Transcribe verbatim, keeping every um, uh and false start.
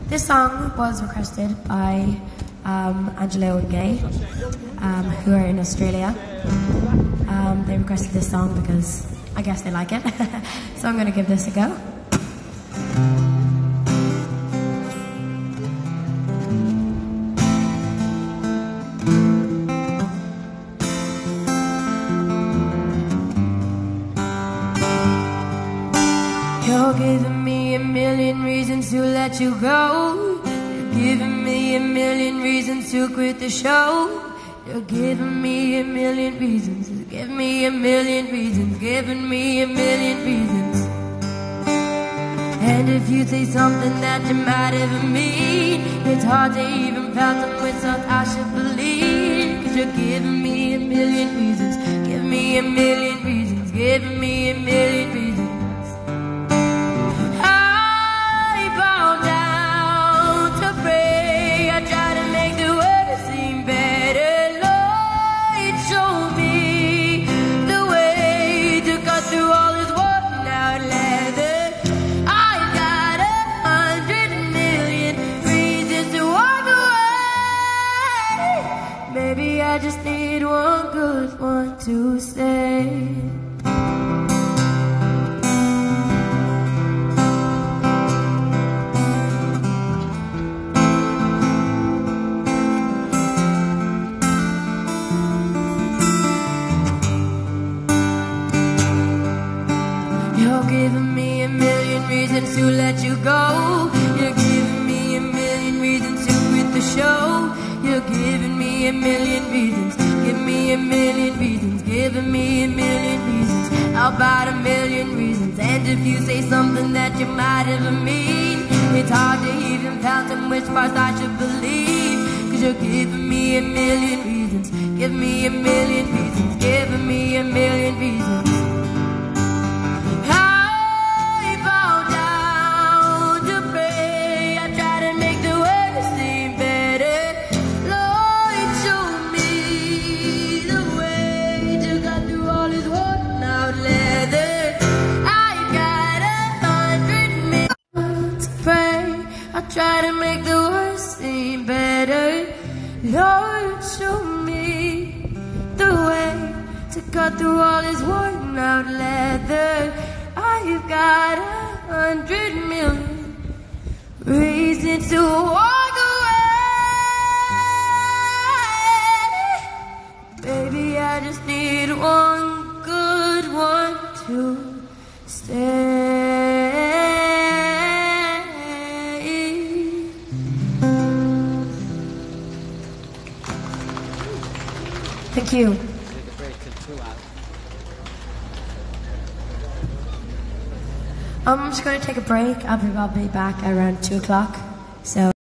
This song was requested by um, Angelo and Gay, um, who are in Australia. Um, they requested this song because I guess they like it. So I'm going to give this a go. You're giving me a million reasons to let you go. You're giving me a million reasons to quit the show. You're giving me a million reasons. Give me a million reasons. Giving me a million reasons. And if you say something that you might ever mean, it's hard to even fathom which song I should believe. Cause you're giving me a million reasons. Give me a million reasons. Giving me a million reasons. Maybe I just need one good one to say. You're giving me a million reasons to let you go. You're giving me a million reasons to quit the show. You're giving me a million reasons. Give me a million reasons. Giving me a million reasons. How about a million reasons? And if you say something that you might ever mean, it's hard to even fathom which parts I should believe. Cause you're giving me a million reasons. Give me a million reasons. Giving me a million reasons. Try to make the worst seem better. Lord, show me the way to cut through all this worn out leather. I've got a hundred million reasons to walk away. Baby, I just need one good one to stay. Thank you. I'm just going to take a break. I'll be, I'll be back around two o'clock. So.